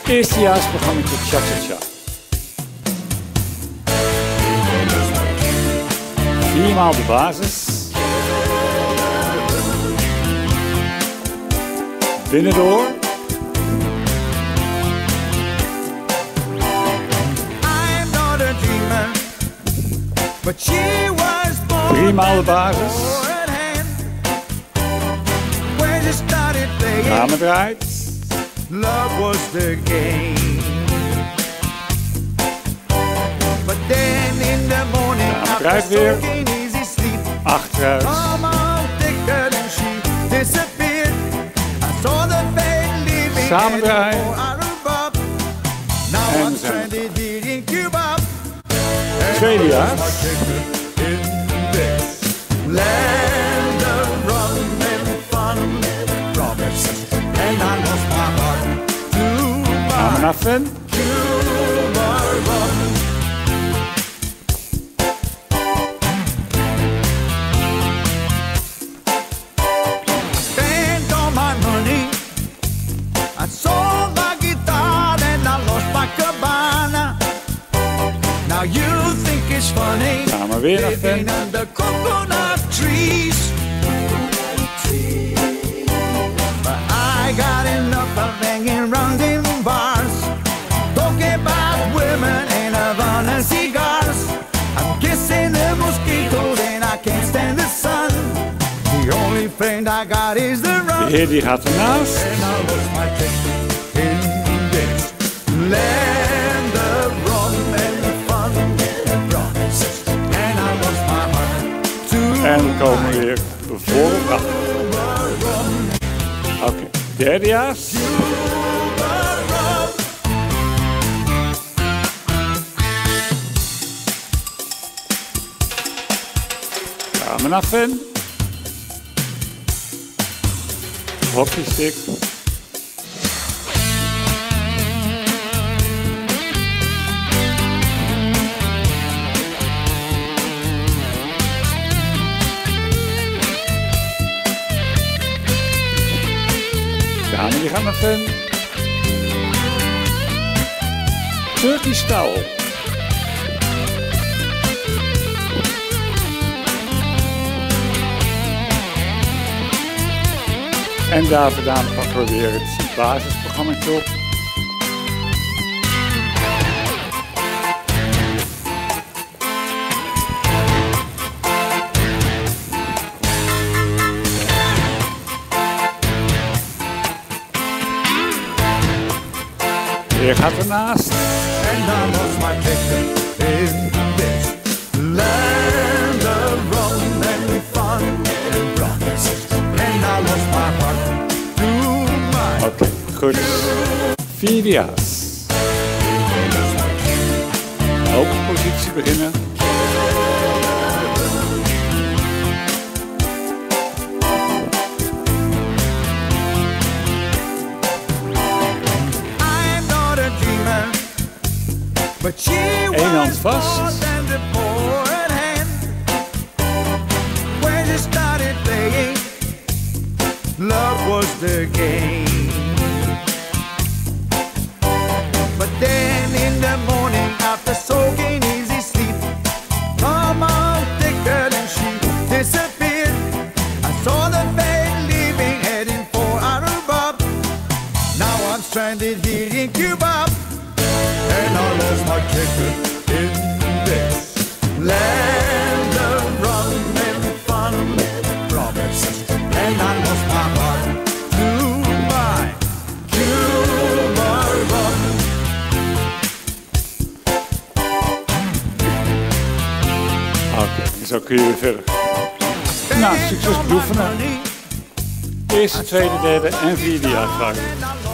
Eerstejaarsprogramma Cha Cha Cha. 4 maal de basis. Binnendoor. I'm not a dreamer, but she was born 3 maal de basis. when she started playing. Ramen draait. Love was the game. But then in the morning, after draait weer. soaking easy sleep, Achteruit. come on, thicker than she disappeared. I saw the fate leaving Samen draaien. for Aruba. Now En I'm we zijn stranded here in Cuba. Tweedejaars. In this land of rum and fun, promises, and I lost my heart to Ramen my affen. Cuba rum. Spent all my money, I sold my guitar and I lost my cabana. Now you think it's funny, Ramen weer living affen. under coconut trees. But I got enough of hanging round in bars, talking about women and Havana cigars. I'm kissing the mosquitoes and I can't stand the sun. The only friend I got is the rum. De heer die gaat ernaast. And I lost my ticket in this land of rum and fun and promises. And I lost my heart to En we komen weer voor op acht. Oké, derdejaars. Ramen affen. Hockeystick. Ramen die gaan naar fan. Turkey style. En daar vandaan pakken we weer het basisprogramma op. Weer gaat ernaast. And I lost my ticket in this land of rum and fun and promises. And I lost my heart to my Oké, goed. Vierdejaars. Open positie beginnen. I'm not a dreamer, but she Eén hand was vast. more than the forehand. When she started playing, love was the game. But then in the morning, after soaking easy sleep, come on, thicker than she disappeared. I saw the fate leaving, heading for Aruba. Now I'm stranded here in Cuba, and I lost my ticket in this land of rum and fun and promises. And I lost my heart to my Cuba rum. Oké, zo kun je weer verder. Nou, succes beoefenen. Eerste, tweede, derde en vierde jaar graag.